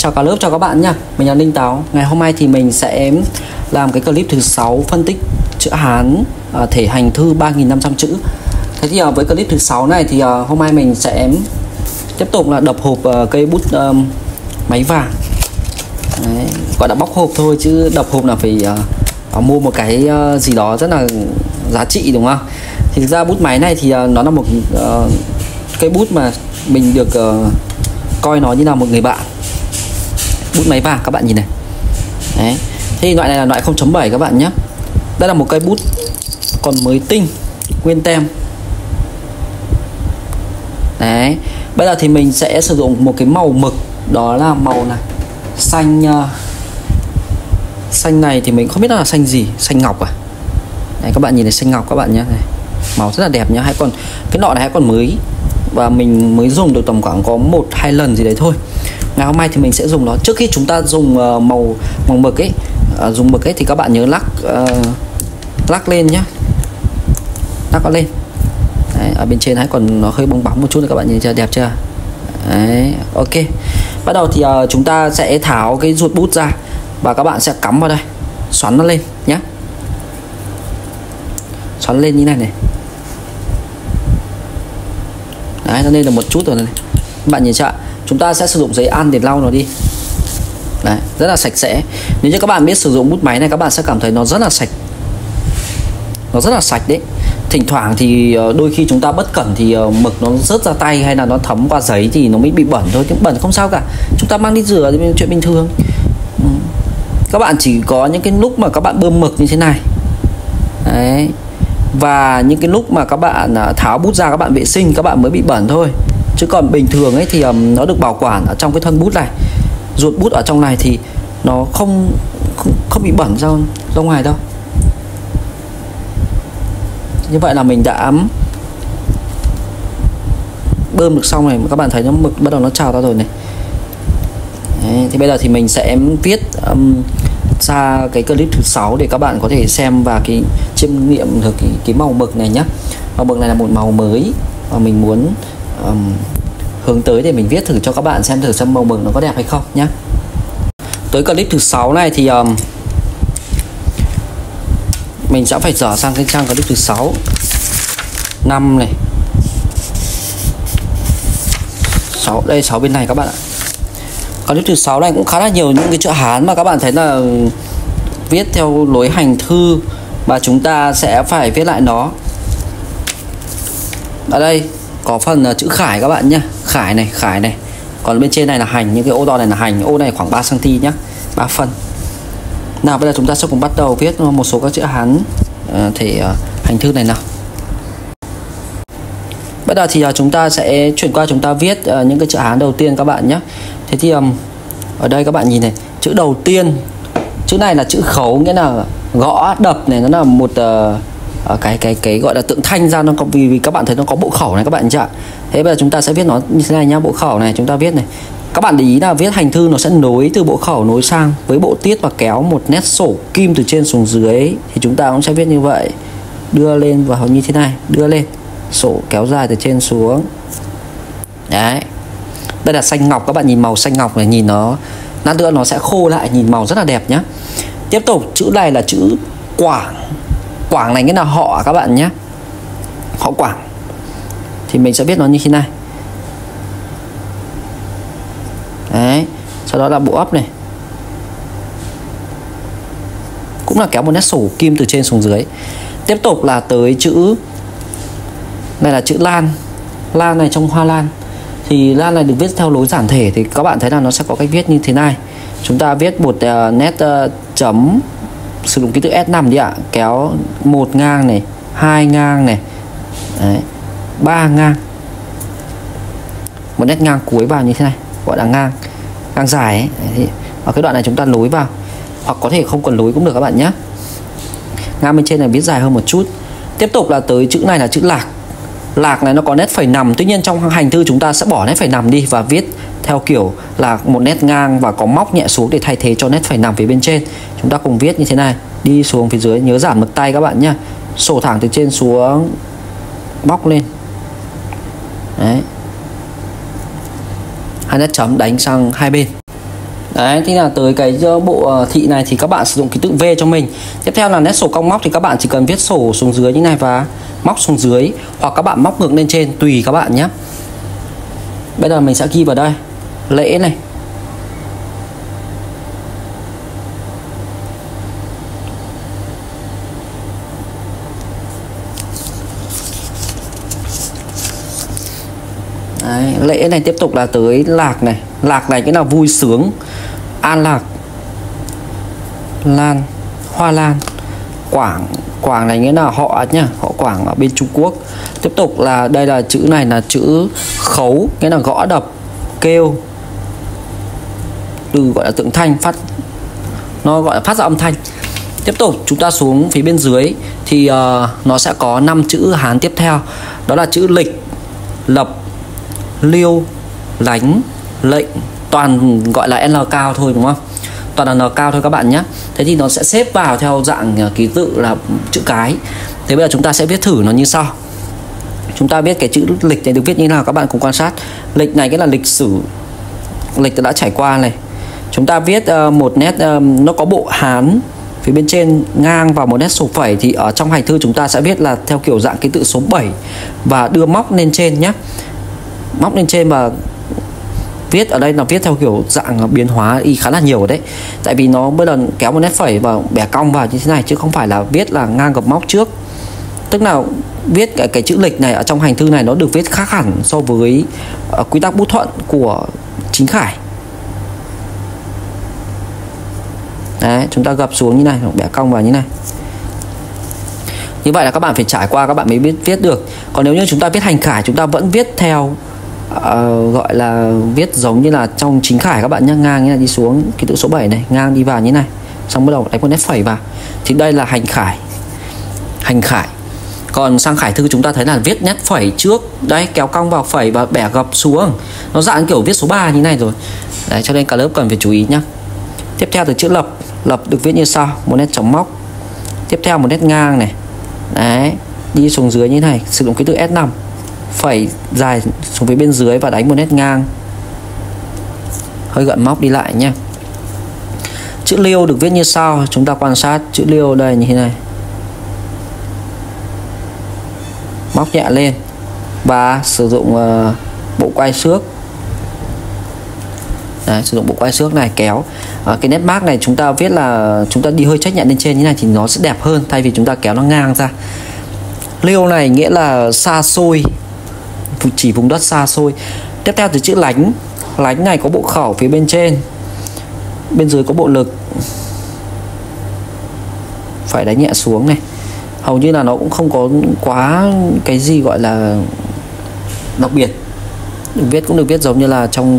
Chào cả lớp, chào các bạn nha. Mình là Ninh Táo. Ngày hôm nay thì mình sẽ làm cái clip thứ 6 phân tích chữ Hán thể hành thư 3.500 chữ. Thế thì với clip thứ 6 này thì hôm nay mình sẽ tiếp tục là đập hộp cây bút máy vàng. Đấy, gọi là bóc hộp thôi chứ đập hộp là phải mua một cái gì đó rất là giá trị, đúng không? Thì thực ra bút máy này thì nó là một cây bút mà mình được coi nó như là một người bạn. Bút máy vàng các bạn nhìn này. Đấy. Thì loại này là loại 0.7 các bạn nhé. Đây là một cây bút còn mới tinh, nguyên tem. Đấy. Bây giờ thì mình sẽ sử dụng một cái màu mực, đó là màu này, xanh này thì mình không biết nó là xanh gì, xanh ngọc à. Đấy, các bạn nhìn này, xanh ngọc các bạn nhé. Này, màu rất là đẹp nhá. Cái nọ này còn mới và mình mới dùng được tầm khoảng có 1-2 lần gì đấy thôi. Ngày hôm nay thì mình sẽ dùng nó. Trước khi chúng ta dùng màu mực ấy, dùng mực ấy thì các bạn nhớ lắc lên nhá, lắc nó lên. Đấy, ở bên trên hay còn nó hơi bong bóng một chút nữa, các bạn nhìn chưa, đẹp chưa? Đấy, ok. Bắt đầu thì chúng ta sẽ tháo cái ruột bút ra và các bạn sẽ cắm vào đây, xoắn nó lên nhé, xoắn lên như này này. Đấy, nó lên được một chút rồi này. Các bạn nhìn chưa? Chúng ta sẽ sử dụng giấy ăn để lau nó đi. Đấy, rất là sạch sẽ. Nếu như các bạn biết sử dụng bút máy này, các bạn sẽ cảm thấy nó rất là sạch. Nó rất là sạch đấy. Thỉnh thoảng thì đôi khi chúng ta bất cẩn thì mực nó rớt ra tay hay là nó thấm qua giấy thì nó mới bị bẩn thôi. Nhưng bẩn không sao cả, chúng ta mang đi rửa thì chuyện bình thường. Các bạn chỉ có những cái lúc mà các bạn bơm mực như thế này. Đấy. Và những cái lúc mà các bạn tháo bút ra, các bạn vệ sinh, các bạn mới bị bẩn thôi. Chứ còn bình thường ấy thì nó được bảo quản ở trong cái thân bút này, ruột bút ở trong này thì nó không bị bẩn ra ngoài đâu. Như vậy là mình đã bơm được xong này, các bạn thấy nó mực bắt đầu nó trào ra rồi này. Đấy, thì bây giờ thì mình sẽ viết ra cái clip thứ 6 để các bạn có thể xem và chiêm nghiệm được cái màu mực này nhé. Màu mực này là một màu mới và mình muốn hướng tới để mình viết thử cho các bạn xem thử xem màu mực nó có đẹp hay không nhé. Tới clip thứ 6 này thì mình sẽ phải dở sang cái trang clip thứ 6, 5 này, 6 đây, 6 bên này các bạn ạ. Clip thứ 6 này cũng khá là nhiều những cái chữ Hán mà các bạn thấy là viết theo lối hành thư và chúng ta sẽ phải viết lại nó. Ở đây có phần chữ khải các bạn nhé, khải này. Còn bên trên này là hành, những cái ô to này là hành, ô này khoảng 3 cm nhé, 3 phân. Nào bây giờ chúng ta sẽ cùng bắt đầu viết một số các chữ Hán thể hành thư này nào. Bây giờ thì chúng ta sẽ chuyển qua chúng ta viết những cái chữ Hán đầu tiên các bạn nhé. Thế thì ở đây các bạn nhìn này, chữ đầu tiên, chữ này là chữ khấu, nghĩa là gõ đập này, nó là một cái gọi là tượng thanh ra, nó có vì các bạn thấy nó có bộ khẩu này các bạn chưa? Thế bây giờ chúng ta sẽ viết nó như thế này nhá, bộ khẩu này chúng ta viết này. Các bạn để ý là viết hành thư nó sẽ nối từ bộ khẩu nối sang với bộ tiết và kéo một nét sổ kim từ trên xuống dưới, thì chúng ta cũng sẽ viết như vậy, đưa lên vào như thế này, đưa lên, sổ kéo dài từ trên xuống. Đấy. Đây là xanh ngọc, các bạn nhìn màu xanh ngọc này, nhìn nó lát nữa nó sẽ khô lại, nhìn màu rất là đẹp nhá. Tiếp tục chữ này là chữ Quảng. Quảng này nghĩa là họ các bạn nhé, họ Quảng. Thì mình sẽ viết nó như thế này. Đấy. Sau đó là bộ ấp này, cũng là kéo một nét sổ kim từ trên xuống dưới. Tiếp tục là tới chữ này là chữ Lan. Lan này trong hoa lan. Thì lan này được viết theo lối giản thể, thì các bạn thấy là nó sẽ có cách viết như thế này. Chúng ta viết một nét chấm, sử dụng ký tự S5 đi ạ, kéo 1 ngang này, 2 ngang này. Đấy, 3 ngang. Một nét ngang cuối vào như thế này, gọi là ngang dài ấy. Đấy, thì ở cái đoạn này chúng ta nối vào, hoặc có thể không cần nối cũng được các bạn nhé. Ngang bên trên này viết dài hơn một chút. Tiếp tục là tới chữ này là chữ Lạc. Lạc này nó có nét phẩy nằm, tuy nhiên trong hành thư chúng ta sẽ bỏ nét phẩy nằm đi và viết theo kiểu là một nét ngang và có móc nhẹ xuống để thay thế cho nét phẩy nằm phía bên trên. Chúng ta cùng viết như thế này, đi xuống phía dưới, nhớ giảm mực tay các bạn nhé. Sổ thẳng từ trên xuống, móc lên. Đấy. Hai nét chấm đánh sang hai bên. Đấy, thì là tới cái bộ thị này thì các bạn sử dụng ký tự V cho mình. Tiếp theo là nét sổ cong móc thì các bạn chỉ cần viết sổ xuống dưới như này và móc xuống dưới, hoặc các bạn móc ngược lên trên, tùy các bạn nhé. Bây giờ mình sẽ ghi vào đây lễ này. Đấy, lễ này tiếp tục là tới lạc này. Lạc này cái là vui sướng, an lạc, lan, hoa lan. Quảng, Quảng này nghĩa là họ nhá, họ Quảng ở bên Trung Quốc. Tiếp tục là đây là chữ này là chữ khấu, nghĩa là gõ đập, kêu, từ gọi là tượng thanh, phát, nó gọi là phát ra âm thanh. Tiếp tục chúng ta xuống phía bên dưới thì nó sẽ có 5 chữ Hán tiếp theo. Đó là chữ lịch, lập, liêu, lánh, lệnh. Toàn gọi là L cao thôi đúng không? Toàn là N cao thôi các bạn nhé. Thế thì nó sẽ xếp vào theo dạng ký tự là chữ cái. Thế bây giờ chúng ta sẽ viết thử nó như sau. Chúng ta biết cái chữ lịch này được viết như thế nào, các bạn cùng quan sát. Lịch này cái là lịch sử, lịch đã trải qua này. Chúng ta viết một nét, nó có bộ Hán phía bên trên ngang vào một nét số phẩy, thì ở trong hành thư chúng ta sẽ viết là theo kiểu dạng ký tự số 7 và đưa móc lên trên nhé. Móc lên trên và viết ở đây là viết theo kiểu dạng biến hóa y khá là nhiều ở đấy. Tại vì nó bây giờ kéo một nét phẩy và bẻ cong vào như thế này, chứ không phải là viết là ngang gập móc trước. Tức là viết cái chữ lịch này ở trong hành thư này nó được viết khác hẳn so với quy tắc bút thuận của chính khải. Đấy, chúng ta gập xuống như này, bẻ cong vào như này. Như vậy là các bạn phải trải qua các bạn mới biết viết được. Còn nếu như chúng ta viết hành khải, chúng ta vẫn viết theo gọi là viết giống như là trong chính khải các bạn nhé. Ngang như này đi xuống ký tự số 7 này, ngang đi vào như này, xong bắt đầu đánh một nét phẩy vào. Thì đây là hành khải. Hành khải. Còn sang khải thư chúng ta thấy là viết nét phẩy trước. Đây, kéo cong vào phẩy và bẻ gập xuống. Nó dạng kiểu viết số 3 như này rồi. Đấy, cho nên cả lớp cần phải chú ý nhé. Tiếp theo từ chữ lập. Lập được viết như sau, một nét chấm móc. Tiếp theo một nét ngang này. Đấy, đi xuống dưới như này, sử dụng ký tự S5. Phẩy dài xuống phía bên dưới và đánh một nét ngang, hơi gợn móc đi lại nhé. Chữ liêu được viết như sau, chúng ta quan sát chữ liêu đây như thế này, móc nhẹ lên và sử dụng bộ quay xước. Đấy, sử dụng bộ quay xước này kéo. Cái nét mác này chúng ta viết là chúng ta đi hơi chếch nhẹ lên trên như này thì nó sẽ đẹp hơn, thay vì chúng ta kéo nó ngang ra. Liêu này nghĩa là xa xôi, chỉ vùng đất xa xôi. Tiếp theo từ chữ lánh. Lánh này có bộ khẩu phía bên trên, bên dưới có bộ lực, phải đánh nhẹ xuống này. Hầu như là nó cũng không có quá cái gì gọi là đặc biệt. Được viết cũng được viết giống như là trong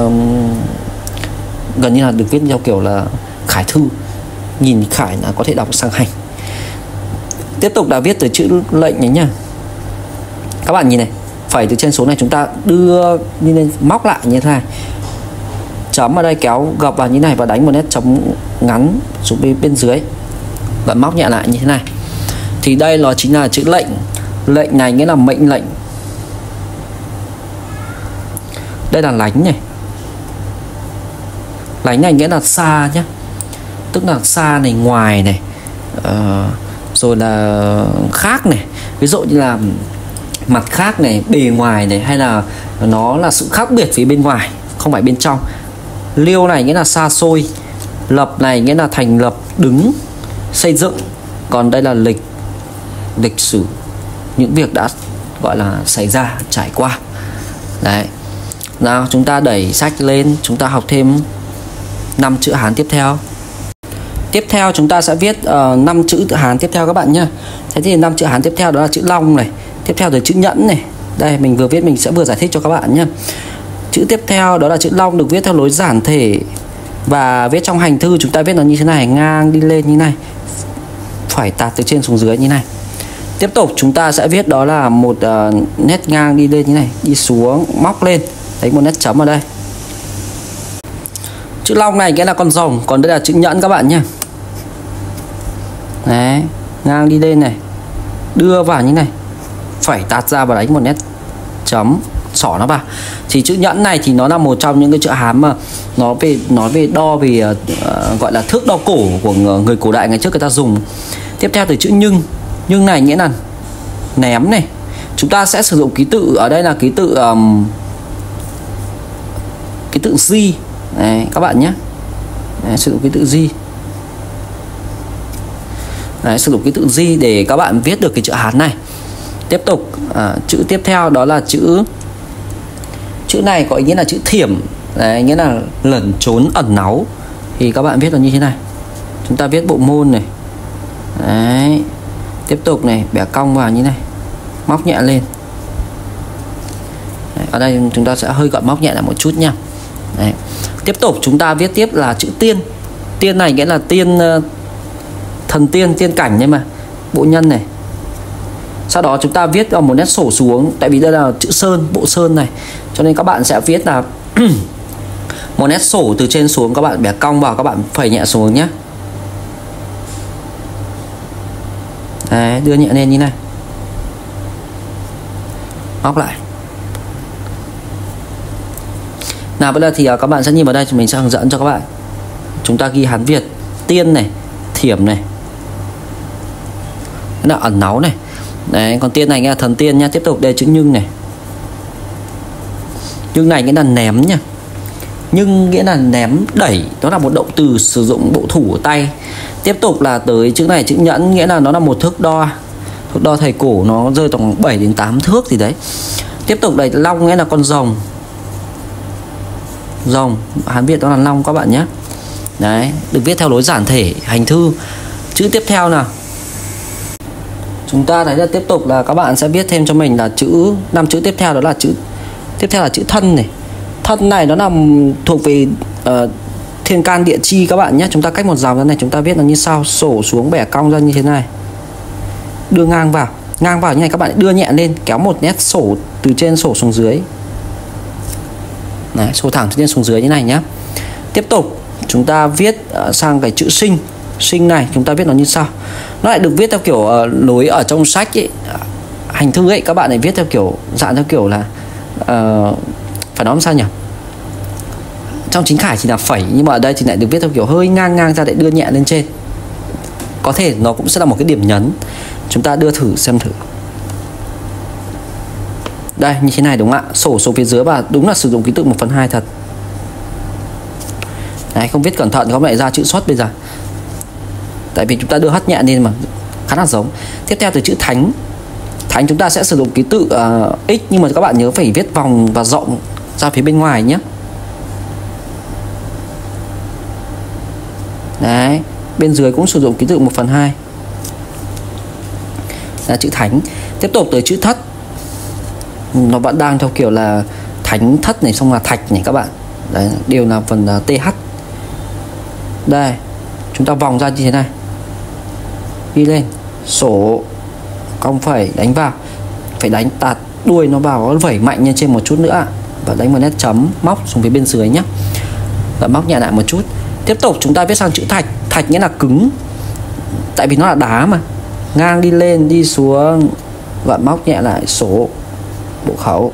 gần như là được viết theo kiểu là khải thư, nhìn khải là có thể đọc sang hành. Tiếp tục là viết từ chữ lệnh này nhá. Các bạn nhìn này, phẩy từ trên xuống này chúng ta đưa như lên, móc lại như thế này, chấm ở đây kéo gập vào như này và đánh một nét chấm ngắn xuống bên dưới và móc nhẹ lại như thế này. Thì đây nó chính là chữ lệnh. Lệnh này nghĩa là mệnh lệnh. Đây là lánh này. Lánh này nghĩa là xa nhé, tức là xa này, ngoài này, rồi là khác này, ví dụ như là mặt khác này, bề ngoài này, hay là nó là sự khác biệt phía bên ngoài, không phải bên trong. Liêu này nghĩa là xa xôi. Lập này nghĩa là thành lập, đứng, xây dựng. Còn đây là lịch, lịch sử, những việc đã gọi là xảy ra, trải qua. Đấy. Nào chúng ta đẩy sách lên, chúng ta học thêm 5 chữ Hán tiếp theo. Tiếp theo chúng ta sẽ viết 5 chữ Hán tiếp theo các bạn nhé. Thế thì 5 chữ Hán tiếp theo đó là chữ long này. Tiếp theo là chữ nhẫn này. Đây mình vừa viết, mình sẽ vừa giải thích cho các bạn nhé. Chữ tiếp theo đó là chữ long được viết theo lối giản thể. Và viết trong hành thư chúng ta viết nó như thế này, ngang đi lên như này, phải tạt từ trên xuống dưới như này. Tiếp tục chúng ta sẽ viết đó là một nét ngang đi lên như này, đi xuống, móc lên, thấy một nét chấm ở đây. Chữ long này nghĩa là con rồng, còn đây là chữ nhẫn các bạn nhé. Đấy, ngang đi lên này, đưa vào như này, phải tạt ra và đánh một nét chấm, xỏ nó vào. Thì chữ nhẫn này thì nó là một trong những cái chữ Hán mà nó nói về đo về gọi là thước đo cổ của người cổ đại ngày trước người ta dùng. Tiếp theo từ chữ nhưng này nghĩa là ném này. Chúng ta sẽ sử dụng ký tự ở đây là ký tự G này các bạn nhé. Đấy, sử dụng ký tự G. Đấy, sử dụng ký tự G để các bạn viết được cái chữ Hán này. Tiếp tục chữ tiếp theo đó là chữ này có ý nghĩa là chữ thiểm. Đấy, nghĩa là lẩn trốn ẩn náu. Thì các bạn viết là như thế này. Chúng ta viết bộ môn này. Đấy. Tiếp tục này, bẻ cong vào như này. Móc nhẹ lên. Đấy, ở đây chúng ta sẽ hơi gọn móc nhẹ lại một chút nha. Đấy. Tiếp tục chúng ta viết tiếp là chữ tiên. Tiên này nghĩa là tiên, thần tiên, tiên cảnh nhưng mà bộ nhân này. Sau đó chúng ta viết vào một nét sổ xuống. Tại vì đây là chữ sơn, bộ sơn này, cho nên các bạn sẽ viết là một nét sổ từ trên xuống. Các bạn bẻ cong vào, các bạn phẩy nhẹ xuống nhé. Đấy, đưa nhẹ lên như này. Móc lại. Nào bây giờ thì các bạn sẽ nhìn vào đây, mình sẽ hướng dẫn cho các bạn. Chúng ta ghi Hán Việt. Tiên này, thiểm này, là ẩn náu này. Đấy, còn tiên này nghĩa là thần tiên nha. Tiếp tục đây chữ nhưng này. Nhưng này nghĩa là ném nha. Nhưng nghĩa là ném, đẩy. Đó là một động từ sử dụng bộ thủ của tay. Tiếp tục là tới chữ này, chữ nhẫn, nghĩa là nó là một thước đo. Thước đo thầy cổ nó rơi tổng 7 đến 8 thước gì đấy. Tiếp tục đây long nghĩa là con rồng. Rồng, Hán Việt đó là long các bạn nhé. Đấy, được viết theo lối giản thể, hành thư. Chữ tiếp theo nào. Chúng ta thấy là tiếp tục là các bạn sẽ viết thêm cho mình là chữ 5 chữ tiếp theo, đó là chữ tiếp theo là chữ thân này. Thân này nó là thuộc về thiên can địa chi các bạn nhé. Chúng ta cách một dòng ra này, chúng ta viết nó như sau, sổ xuống bẻ cong ra như thế này. Đưa ngang vào như này, các bạn đưa nhẹ lên, kéo một nét sổ từ trên sổ xuống dưới. Đấy, sổ thẳng từ trên xuống dưới như này nhé. Tiếp tục chúng ta viết sang cái chữ sinh. Sinh này chúng ta viết nó như sau. Nó lại được viết theo kiểu lối ở trong sách ấy, hành thư ấy, các bạn này viết theo kiểu dạng theo kiểu là phải nói làm sao nhỉ, trong chính khải thì là phẩy, nhưng mà ở đây thì lại được viết theo kiểu hơi ngang ra để đưa nhẹ lên trên. Có thể nó cũng sẽ là một cái điểm nhấn. Chúng ta đưa thử xem thử. Đây như thế này đúng không ạ? Sổ xuống phía dưới và đúng là sử dụng ký tự 1/2 thật. Đấy, không viết cẩn thận có lại ra chữ xuất bây giờ. Tại vì chúng ta đưa hất nhẹ lên mà khá là giống. Tiếp theo từ chữ thánh. Thánh chúng ta sẽ sử dụng ký tự x, nhưng mà các bạn nhớ phải viết vòng và rộng ra phía bên ngoài nhé. Đấy, bên dưới cũng sử dụng ký tự 1/2 là chữ thánh. Tiếp tục tới chữ thất. Nó vẫn đang theo kiểu là thánh thất này, xong là thạch này các bạn. Đấy, đều là phần TH. Đây, chúng ta vòng ra như thế này. Đi lên, sổ, cong phẩy, đánh vào. Phải đánh tạt đuôi nó vào, nó vẩy mạnh lên trên một chút nữa. Và đánh một nét chấm, móc xuống phía bên dưới nhé. Và móc nhẹ lại một chút. Tiếp tục chúng ta viết sang chữ thạch. Thạch nghĩa là cứng. Tại vì nó là đá mà. Ngang đi lên, đi xuống. Và móc nhẹ lại, sổ, bộ khẩu.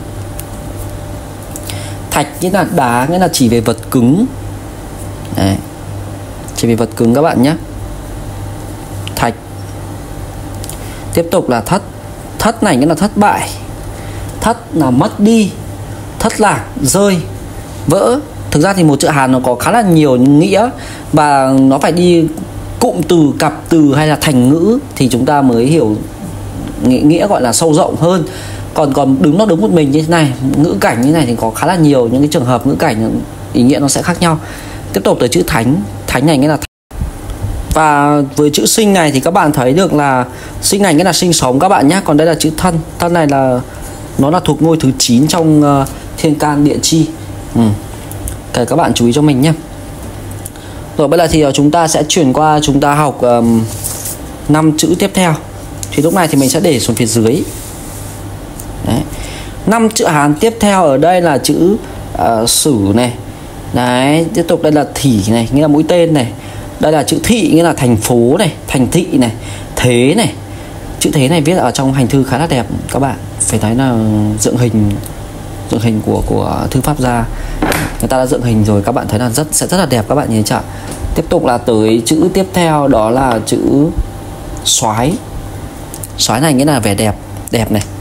Thạch nghĩa là đá, nghĩa là chỉ về vật cứng. Đấy, chỉ về vật cứng các bạn nhé. Thạch. Tiếp tục là thất. Thất này nghĩa là thất bại. Thất là mất đi, thất lạc, rơi, vỡ. Thực ra thì một chữ Hán nó có khá là nhiều nghĩa, và nó phải đi cụm từ, cặp từ hay là thành ngữ thì chúng ta mới hiểu nghĩa gọi là sâu rộng hơn. Còn nó đứng một mình như thế này, ngữ cảnh như thế này thì có khá là nhiều những cái trường hợp ngữ cảnh ý nghĩa nó sẽ khác nhau. Tiếp tục tới chữ thánh. Thánh này nghĩa là và với chữ sinh này thì các bạn thấy được là sinh này nghĩa là sinh sống các bạn nhé. Còn đây là chữ thân. Thân này là nó là thuộc ngôi thứ 9 trong thiên can địa chi. Các bạn chú ý cho mình nhé. Rồi bây giờ thì chúng ta sẽ chuyển qua chúng ta học 5 chữ tiếp theo. Thì lúc này thì mình sẽ để xuống phía dưới. Đấy. 5 chữ Hán tiếp theo ở đây là chữ sử này. Đấy, tiếp tục đây là thỉ này, nghĩa là mũi tên này. Đây là chữ thị, nghĩa là thành phố này, thành thị này, thế này. Chữ thế này viết ở trong hành thư khá là đẹp các bạn. Phải thấy là dựng hình dựng hình của thư pháp gia, người ta đã dựng hình rồi, các bạn thấy là sẽ rất là đẹp các bạn nhìn chưa? Tiếp tục là tới chữ tiếp theo, đó là chữ soái. Soái này nghĩa là vẻ đẹp, đẹp này,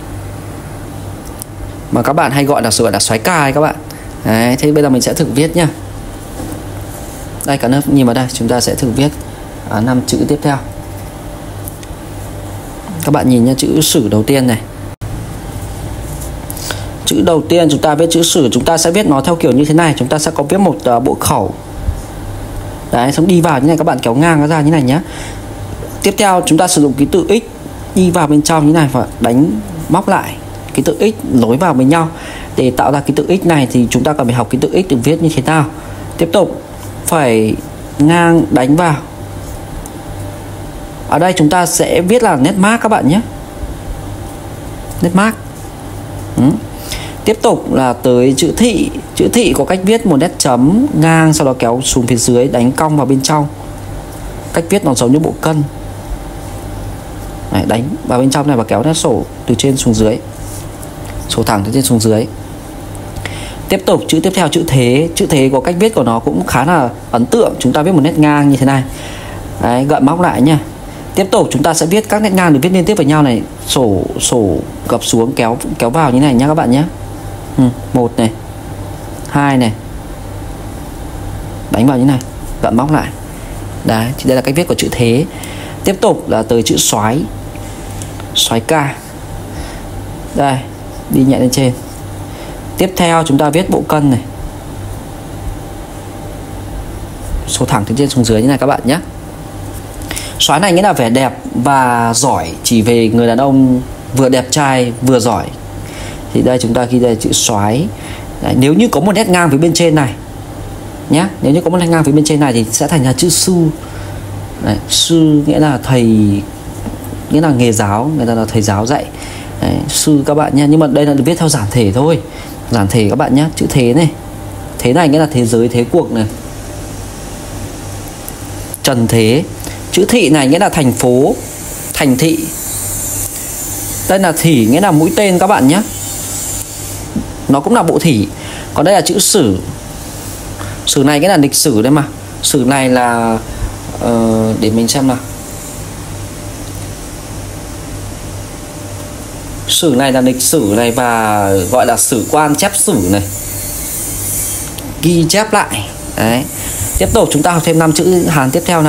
mà các bạn hay gọi là soái ca các bạn. Đấy, thế bây giờ mình sẽ thử viết nhá. Đây cả lớp nhìn vào đây, chúng ta sẽ thử viết 5 chữ tiếp theo. Các bạn nhìn nha, chữ sử đầu tiên này. Chữ đầu tiên chúng ta viết chữ sử, chúng ta sẽ viết nó theo kiểu như thế này. Chúng ta sẽ có viết một bộ khẩu. Đấy, xong đi vào như này, các bạn kéo ngang nó ra như này nhé. Tiếp theo chúng ta sử dụng ký tự X đi vào bên trong như này và đánh móc lại ký tự X nối vào với nhau. Để tạo ra ký tự X này thì chúng ta cần phải học ký tự X được viết như thế nào. Tiếp tục phải ngang đánh vào. Ở đây chúng ta sẽ viết là nét mác các bạn nhé, nét mác. Tiếp tục là tới chữ thị. Chữ thị có cách viết một nét chấm ngang, sau đó kéo xuống phía dưới, đánh cong vào bên trong. Cách viết nó giống như bộ cân. Đấy, đánh vào bên trong này và kéo nét sổ từ trên xuống dưới, sổ thẳng từ trên xuống dưới. Tiếp tục chữ tiếp theo chữ thế. Chữ thế có cách viết của nó cũng khá là ấn tượng. Chúng ta viết một nét ngang như thế này. Đấy, gợn móc lại nha. Tiếp tục chúng ta sẽ viết các nét ngang được viết liên tiếp với nhau này, sổ gập xuống kéo vào như này nhá các bạn nhé. 1 này, 2 này, đánh vào như này, gợn móc lại. Đấy, thì đây là cách viết của chữ thế. Tiếp tục là tới chữ soái. Soái ca. Đây, đi nhẹ lên trên. Tiếp theo chúng ta viết bộ cân này, sổ thẳng từ trên xuống dưới như này các bạn nhé. Soái này nghĩa là vẻ đẹp và giỏi, chỉ về người đàn ông vừa đẹp trai vừa giỏi. Thì đây chúng ta ghi đây chữ soái. Nếu như có một nét ngang phía bên trên này nhé, nếu như có một nét ngang phía bên trên này thì sẽ thành ra chữ sư. Đấy, sư nghĩa là thầy, nghĩa là nghề giáo, người ta là thầy giáo dạy. Đấy, sư các bạn nhé, nhưng mà đây là được viết theo giản thể thôi, giản thể các bạn nhé. Chữ thế này, thế này nghĩa là thế giới, thế cuộc này, trần thế. Chữ thị này nghĩa là thành phố, thành thị. Đây là thỉ nghĩa là mũi tên các bạn nhé, nó cũng là bộ thỉ. Còn đây là chữ sử. Sử này nghĩa là lịch sử đấy mà. Sử này là để mình xem nào. Sử này là lịch sử này, và gọi là sử quan chép sử này, ghi chép lại. Đấy. Tiếp tục chúng ta học thêm 5 chữ Hán tiếp theo nào.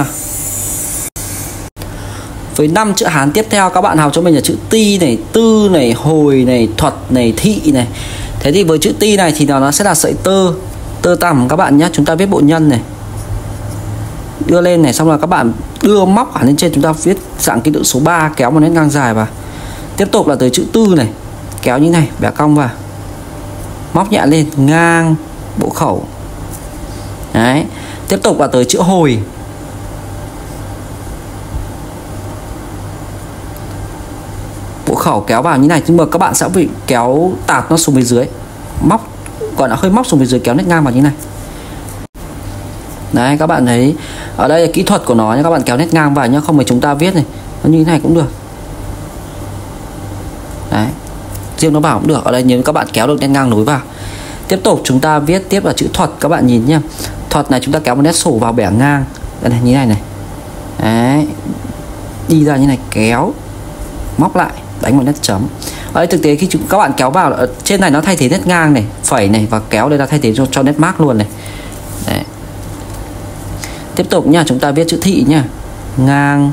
Với 5 chữ Hán tiếp theo các bạn học cho mình là chữ ti này, tư này, hồi này, thuật này, thị này. Thế thì với chữ ti này thì nó sẽ là sợi tơ tằm các bạn nhé. Chúng ta viết bộ nhân này, đưa lên này, xong là các bạn đưa móc hẳn lên trên, chúng ta viết dạng ký tự số 3, kéo một nét ngang dài vào. Tiếp tục là tới chữ tư này, kéo như này, bẻ cong vào, móc nhẹ lên, ngang bộ khẩu. Đấy. Tiếp tục là tới chữ hồi. Bộ khẩu kéo vào như này, nhưng mà các bạn sẽ bị kéo tạt nó xuống phía dưới, móc, gọi là hơi móc xuống phía dưới, kéo nét ngang vào như này. Đấy, các bạn thấy ở đây là kỹ thuật của nó nhé, các bạn kéo nét ngang vào nhá, không phải chúng ta viết này nó như thế này cũng được. Đấy, riêng nó bảo cũng được. Ở đây nếu các bạn kéo được nét ngang nối vào. Tiếp tục chúng ta viết tiếp là chữ thuật, các bạn nhìn nhá. Thuật này chúng ta kéo một nét sổ vào, bẻ ngang đây này, như này này. Đấy, đi ra như này, kéo móc lại, đánh một nét chấm. Ở đây thực tế khi các bạn kéo vào, ở trên này nó thay thế nét ngang này, phẩy này, và kéo đây là thay thế cho nét mác luôn này. Đấy. Tiếp tục nha, chúng ta viết chữ thị nha, ngang,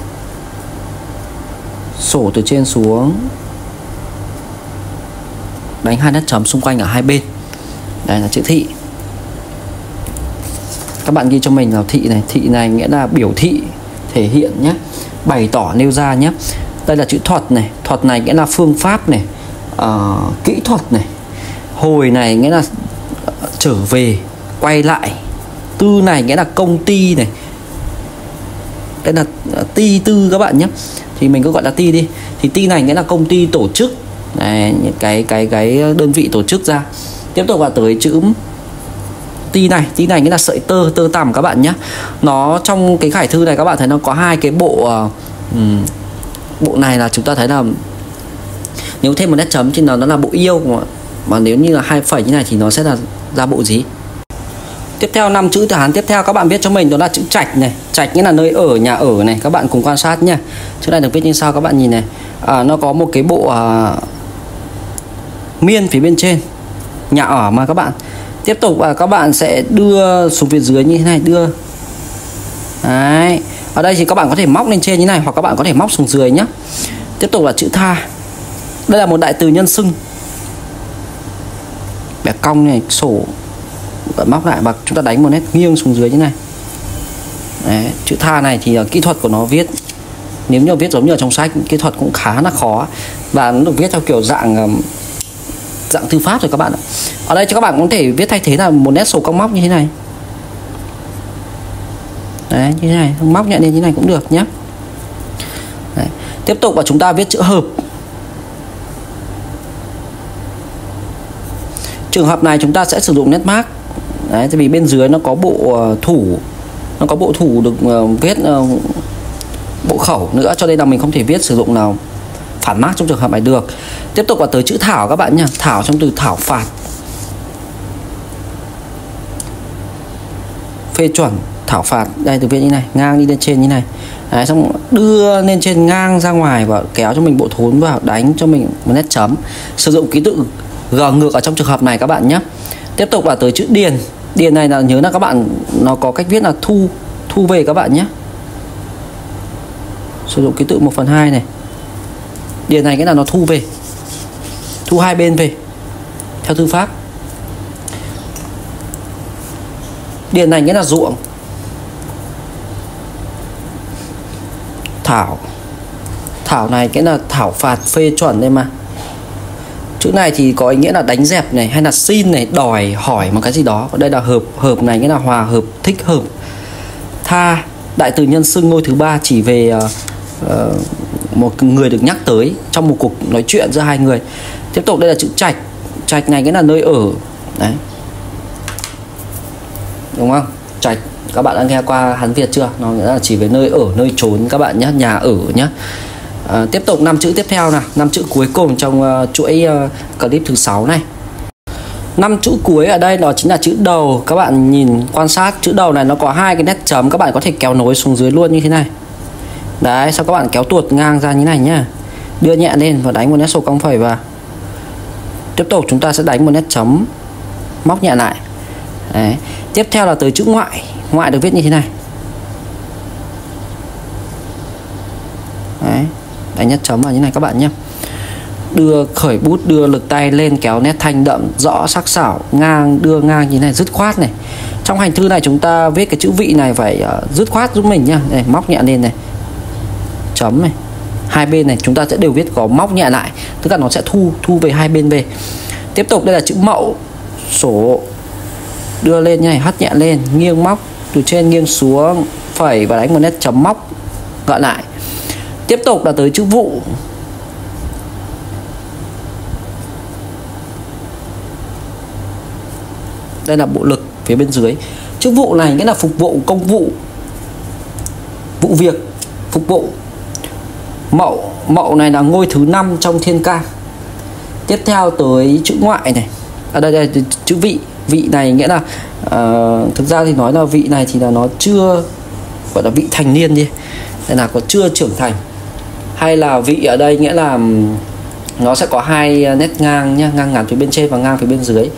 sổ từ trên xuống, đánh 2 nét chấm xung quanh ở hai bên. Đây là chữ thị. Các bạn ghi cho mình là thị này. Thị này nghĩa là biểu thị, thể hiện nhé, bày tỏ, nêu ra nhé. Đây là chữ thuật này. Thuật này nghĩa là phương pháp này, kỹ thuật này. Hồi này nghĩa là trở về, quay lại. Tư này nghĩa là công ty này. Đây là ty tư các bạn nhé, thì mình cứ gọi là ty đi. Thì ty này nghĩa là công ty, tổ chức này, những cái đơn vị tổ chức ra. Tiếp tục là tới chữ ti này. Ti này nghĩa là sợi tơ tằm các bạn nhé. Nó trong cái khải thư này các bạn thấy nó có hai cái bộ bộ này là chúng ta thấy là nếu thêm một nét chấm trên nó là bộ yêu, Và nếu như là 2 phẩy như này thì nó sẽ là ra bộ gì? Tiếp theo 5 chữ từ Hán tiếp theo các bạn viết cho mình đó là chữ trạch này. Trạch nghĩa là nơi ở, nhà ở này. Các bạn cùng quan sát nha. Chữ này được viết như sau các bạn nhìn này. Nó có một cái bộ miên phía bên trên, nhà ở mà các bạn. Tiếp tục các bạn sẽ đưa xuống phía dưới như thế này, đưa. Đấy. Ở đây thì các bạn có thể móc lên trên như này, hoặc các bạn có thể móc xuống dưới nhé. Tiếp tục là chữ tha. Đây là một đại từ nhân xưng. Bẻ cong này, sổ, móc lại và chúng ta đánh một nét nghiêng xuống dưới như này. Đấy. Chữ tha này thì kỹ thuật của nó viết, nếu như viết giống như ở trong sách, kỹ thuật cũng khá là khó. Và nó được viết theo kiểu dạng thư pháp rồi các bạn ạ. Ở đây cho các bạn có thể viết thay thế là một nét sổ cong móc như thế này. Đấy, như thế này, móc nhẹ lên như thế này cũng được nhé. Đấy. Tiếp tục là chúng ta viết chữ hợp. Trường hợp này chúng ta sẽ sử dụng nét mác. Đấy, vì bên dưới nó có bộ thủ, nó có bộ thủ được viết bộ khẩu nữa, cho nên là mình không thể viết sử dụng nào phản mác trong trường hợp này được. Tiếp tục là tới chữ thảo các bạn nhé. Thảo trong từ thảo phạt. Phê chuẩn, thảo phạt. Đây được viết như này, ngang đi lên trên như này. Đấy, xong đưa lên trên ngang ra ngoài và kéo cho mình bộ thốn vào, đánh cho mình một nét chấm. Sử dụng ký tự G ngược ở trong trường hợp này các bạn nhé. Tiếp tục là tới chữ điền. Điền này là nhớ là các bạn, nó có cách viết là thu về các bạn nhé. Sử dụng ký tự 1/2 này. Điền này cái là nó thu về, thu hai bên về theo thư pháp. Điền này nghĩa là ruộng. Thảo, thảo này cái là thảo phạt phê chuẩn đây mà. Chữ này thì có ý nghĩa là đánh dẹp này, hay là xin này, đòi hỏi một cái gì đó. Còn đây là hợp, hợp này nghĩa là hòa hợp, thích hợp. Tha, đại từ nhân xưng ngôi thứ ba chỉ về một người được nhắc tới trong một cuộc nói chuyện giữa hai người. Tiếp tục đây là chữ trạch. Trạch này nghĩa là nơi ở. Đấy, đúng không? Trạch, các bạn đã nghe qua Hán Việt chưa? Nó nghĩa là chỉ về nơi ở, nơi trốn các bạn nhé, nhà ở nhé. Tiếp tục 5 chữ tiếp theo nào, 5 chữ cuối cùng trong chuỗi clip thứ 6 này. 5 chữ cuối ở đây đó chính là chữ đầu. Các bạn nhìn quan sát chữ đầu này nó có hai cái nét chấm, các bạn có thể kéo nối xuống dưới luôn như thế này. Đấy, sau các bạn kéo tuột ngang ra như này nhá. Đưa nhẹ lên và đánh một nét sổ cong phẩy vào. Tiếp tục chúng ta sẽ đánh một nét chấm, móc nhẹ lại. Đấy. Tiếp theo là tới chữ ngoại. Ngoại được viết như thế này. Đấy, đánh nét chấm vào như này các bạn nhé. Đưa khởi bút, đưa lực tay lên, kéo nét thanh đậm, rõ, sắc sảo, ngang, đưa ngang như này, dứt khoát này. Trong hành thư này chúng ta viết cái chữ vị này phải dứt khoát giúp mình nhá. Đây, móc nhẹ lên này, chấm này. Hai bên này chúng ta sẽ đều viết có móc nhẹ lại, tức là nó sẽ thu về hai bên về. Tiếp tục đây là chữ mậu. Sổ, đưa lên như này, hất nhẹ lên, nghiêng móc từ trên nghiêng xuống, phẩy và đánh một nét chấm móc gọn lại. Tiếp tục là tới chữ vụ. Đây là bộ lực phía bên dưới. Chữ vụ này nghĩa là phục vụ, công vụ, vụ việc, phục vụ. Mậu, mậu này là ngôi thứ 5 trong thiên can. Tiếp theo tới chữ ngoại này. Ở đây chữ vị. Vị này nghĩa là thực ra thì nói là vị này thì là nó chưa gọi là vị thành niên đi, đây là có chưa trưởng thành. Hay là vị ở đây nghĩa là nó sẽ có hai nét ngang nhá, ngang ngắn phía bên trên và ngang phía bên dưới.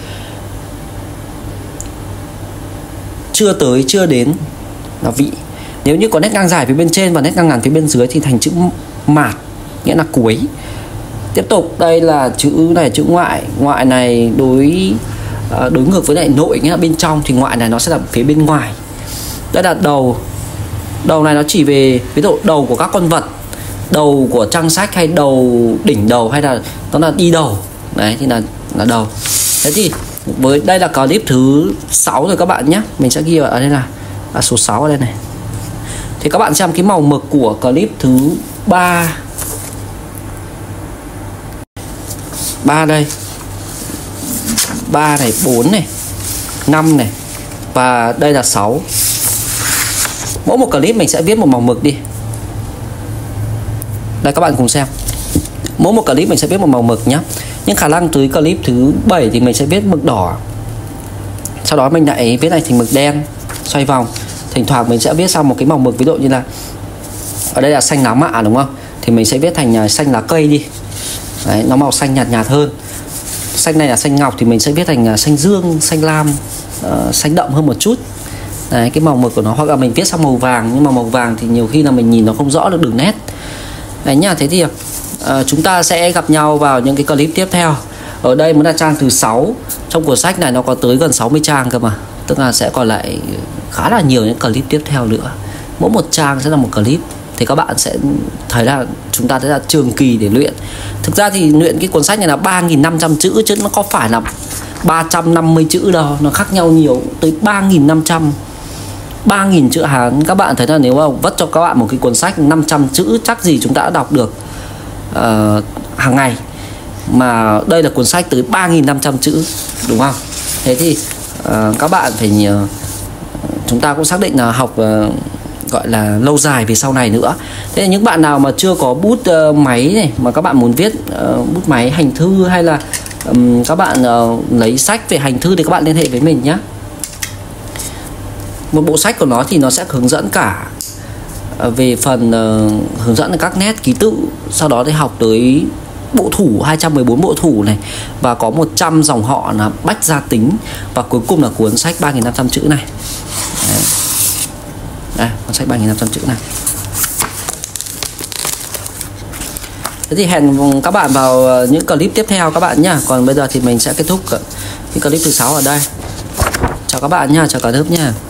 Chưa tới, chưa đến là vị. Nếu như có nét ngang dài phía bên trên và nét ngang ngắn phía bên dưới thì thành chữ mạt, nghĩa là cuối. Tiếp tục đây là chữ này, chữ ngoại. Ngoại này đối ngược với lại nội, nghĩa là bên trong, thì ngoại này nó sẽ là phía bên ngoài. Đây là đầu. Đầu này nó chỉ về ví dụ đầu của các con vật, đầu của trang sách, hay đầu, đỉnh đầu, hay là nó là đi đầu. Đấy thì là đầu. Thế thì với đây là clip thứ 6 rồi các bạn nhé. Mình sẽ ghi ở đây là số 6 ở đây này. Thì các bạn xem cái màu mực của clip thứ 3. 3 đây. 3 này, 4 này, 5 này, và đây là 6. Mỗi một clip mình sẽ viết một màu mực đi. Đây các bạn cùng xem. Mỗi một clip mình sẽ viết một màu mực nhé. Nhưng khả năng tới clip thứ 7 thì mình sẽ viết mực đỏ, sau đó mình lại viết này thành mực đen xoay vòng. Thỉnh thoảng mình sẽ viết sang một cái màu mực, ví dụ như là ở đây là xanh lá mạ đúng không, thì mình sẽ viết thành xanh lá cây đi. Đấy, nó màu xanh nhạt nhạt hơn. Xanh này là xanh ngọc thì mình sẽ viết thành xanh dương, xanh lam, xanh đậm hơn một chút. Đấy, cái màu mực của nó. Hoặc là mình viết sang màu vàng, nhưng mà màu vàng thì nhiều khi là mình nhìn nó không rõ được đường nét. Đấy nhá, thế thì chúng ta sẽ gặp nhau vào những cái clip tiếp theo. Ở đây mới là trang thứ 6. Trong cuốn sách này nó có tới gần 60 trang cơ mà. Tức là sẽ còn lại khá là nhiều những clip tiếp theo nữa. Mỗi một trang sẽ là một clip. Thì các bạn sẽ thấy là chúng ta sẽ là trường kỳ để luyện. Thực ra thì luyện cái cuốn sách này là 3.500 chữ, chứ nó có phải là 350 chữ đâu. Nó khác nhau nhiều, tới 3.500, 3.000 chữ Hán. Các bạn thấy là nếu mà vất cho các bạn một cái cuốn sách 500 chữ, chắc gì chúng ta đã đọc được hàng ngày. Mà đây là cuốn sách tới 3.500 chữ, đúng không? Thế thì các bạn phải chúng ta cũng xác định là học gọi là lâu dài về sau này nữa. Thế là những bạn nào mà chưa có bút máy này, mà các bạn muốn viết bút máy hành thư, hay là các bạn lấy sách về hành thư, thì các bạn liên hệ với mình nhé. Một bộ sách của nó thì nó sẽ hướng dẫn cả về phần hướng dẫn các nét ký tự, sau đó thì học tới bộ thủ 214 bộ thủ này, và có 100 dòng họ là bách gia tính, và cuối cùng là cuốn sách 3.500 chữ này. Đấy. Đây, cuốn sách 3.500 chữ này. Thế thì hẹn các bạn vào những clip tiếp theo các bạn nhá. Còn bây giờ thì mình sẽ kết thúc cái clip thứ 6 ở đây. Chào các bạn nha, chào cả lớp nha.